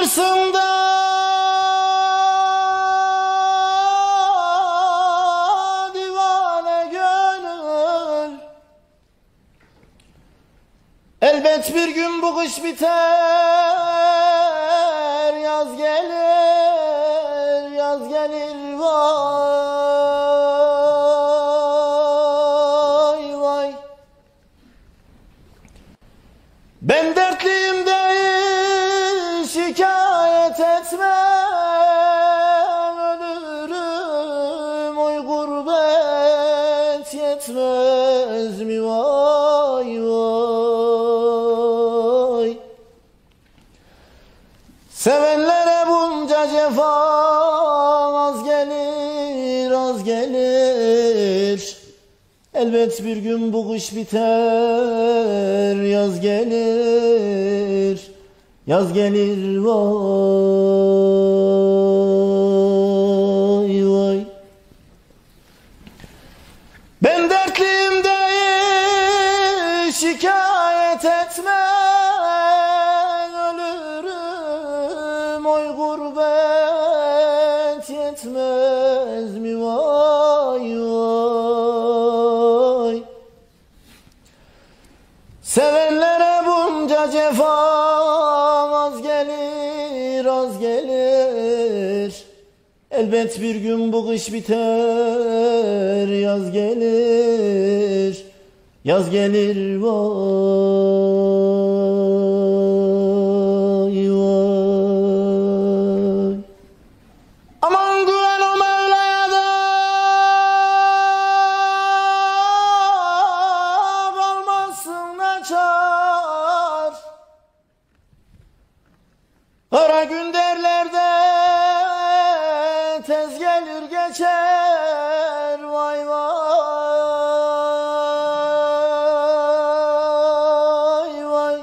Kalırsın da divane gönül. Elbet bir gün bu kış biter, yaz gelir, yaz gelir vay vay. Ben dertliyim değil, şikayet etme, ölürüm, oy gurbet yetmez mi vay vay. Sevenlere bunca cefa az gelir, az gelir. Elbet bir gün bu kış biter, yaz gelir, yaz gelir vay vay. Ben dertliyim değil, şikayet etme, ölürüm, oy gurbet yetmez mi vay vay. Sevenlere bunca cefa az gelir, az gelir. Elbet bir gün bu kış biter, yaz gelir, yaz gelir vay vay. Aman güven o Mevla'ya da kalmasın açar. Kara gün derler de tez gelir geçer vay vay vay.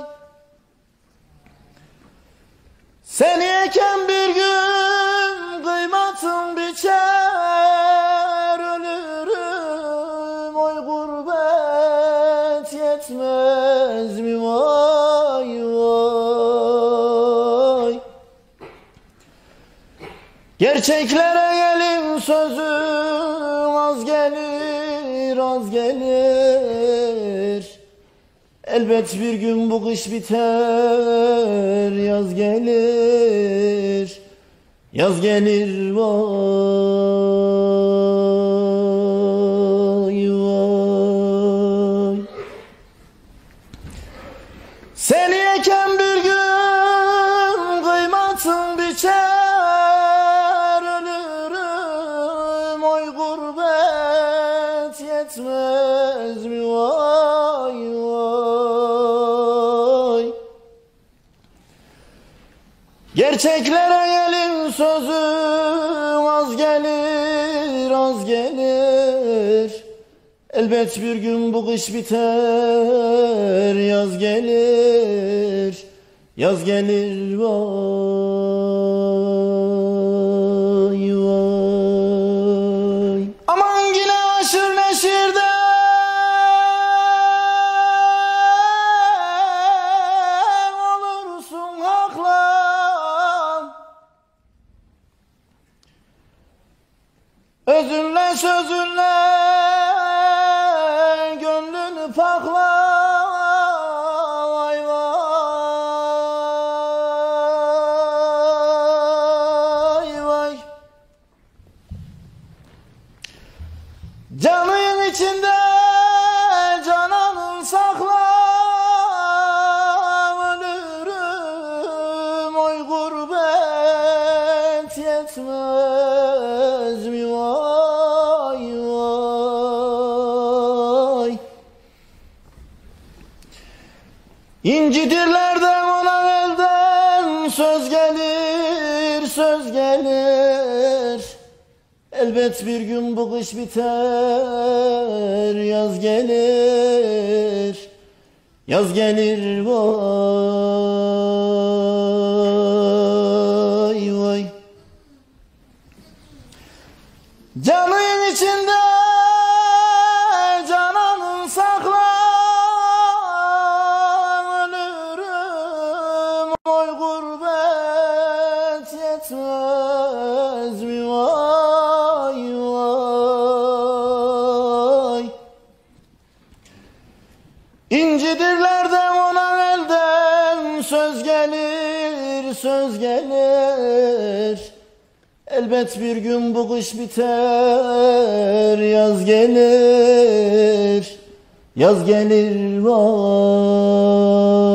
Seni eken bir gün kıymatın biçer, ölürüm, oy gurbet yetmez mi vay vay. Gerçeklere gelin sözüm az gelir, az gelir. Elbet bir gün bu kış biter, yaz gelir, yaz gelir vay vay. Seni eken bir gün kıymatın biçer, ölürüm, oy gurbet yetmez mi vay vay. Gerçeklere gelin sözüm az gelir, az gelir. Elbet bir gün bu kış biter, yaz gelir, yaz gelir vay vay. Aman yine aşır neşirde olursun haklan. Özünle sözünle gönlünü pakla vay vay vay. Canın içinde cananın sakla, ölürüm, oy gurbet yetmez mi vay vay. İncidirlerden ona elden söz gelir, söz gelir. Elbet bir gün bu kış biter, yaz gelir, yaz gelir vay vay. Canın içinde cananın sakla, ölürüm, oy gurbet bir söz gelir. Elbet bir gün bu kış biter, yaz gelir, yaz gelir vay.